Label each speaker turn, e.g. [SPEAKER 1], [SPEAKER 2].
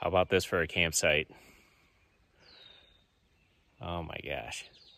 [SPEAKER 1] How about this for a campsite? Oh my gosh.